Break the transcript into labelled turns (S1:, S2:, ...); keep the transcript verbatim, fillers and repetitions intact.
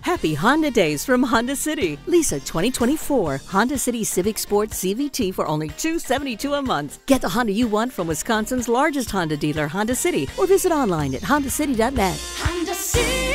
S1: Happy Honda Days from Honda City. Lease a twenty twenty-four Honda City Civic Sport C V T for only two hundred seventy-two dollars a month. Get the Honda you want from Wisconsin's largest Honda dealer, Honda City, or visit online at honda city dot net.
S2: Honda City.